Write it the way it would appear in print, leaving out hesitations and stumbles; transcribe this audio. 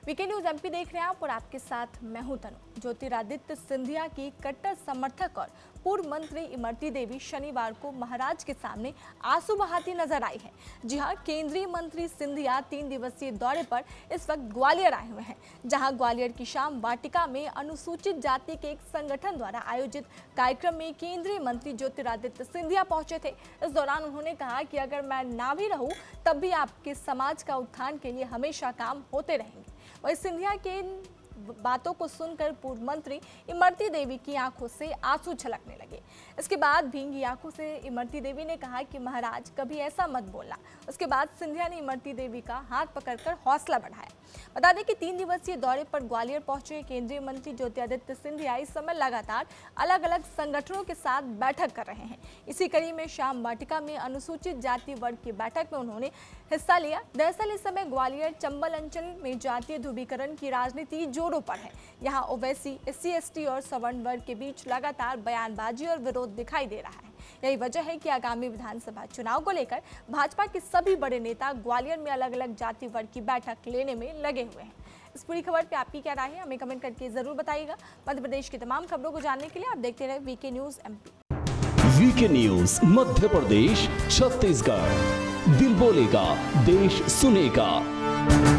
VK news MP देख रहे हैं आप और आपके साथ मैं हूं तनु। ज्योतिरादित्य सिंधिया की कट्टर समर्थक और पूर्व मंत्री इमरती देवी शनिवार को महाराज के सामने आंसू बहाती नजर आई है। जी हां, केंद्रीय मंत्री सिंधिया 3 दिवसीय दौरे पर इस वक्त ग्वालियर आए हुए हैं, जहां ग्वालियर की शाम वाटिका में अनुसूचित जाति के एक संगठन द्वारा आयोजित कार्यक्रम में केंद्रीय मंत्री ज्योतिरादित्य सिंधिया पहुंचे थे। इस दौरान उन्होंने कहा कि अगर मैं ना भी रहूं तब भी आपके समाज का उत्थान के लिए हमेशा काम होते रहेंगे। वहीं सिंधिया के बातों को सुनकर पूर्व मंत्री इमरती देवी की आंखों से आंसू छलकने लगे। इसके बाद भींगी आंखों से इमरती देवी ने कहा कि महाराज कभी ऐसा मत बोलना। उसके बाद सिंधिया ने इमरती देवी का हाथ पकड़कर हौसला बढ़ाया। बता दें कि 3 दिवसीय दौरे पर ग्वालियर पहुंचे केंद्रीय मंत्री ज्योतिरादित्य सिंधिया इस समय लगातार अलग अलग संगठनों के साथ बैठक कर रहे हैं। इसी कड़ी में शाम वाटिका में अनुसूचित जाति वर्ग की बैठक में उन्होंने हिस्सा लिया। दरअसल इस समय ग्वालियर चंबल अंचल में जातीय ध्रुवीकरण की राजनीति जोरों पर है। यहाँ ओवैसी, SC, ST और सवर्ण वर्ग के बीच लगातार बयानबाजी और विरोध दिखाई दे रहा है। यही वजह है कि आगामी विधानसभा चुनाव को लेकर भाजपा के सभी बड़े नेता ग्वालियर में अलग अलग जाति वर्ग की बैठक लेने में लगे हुए हैं। इस पूरी खबर पे आपकी क्या राय है, हमें कमेंट करके जरूर बताइएगा। मध्य प्रदेश की तमाम खबरों को जानने के लिए आप देखते रहे VK news MP. VK news Madhya Pradesh, Chhattisgarh. दिल बोलेगा, देश सुनेगा।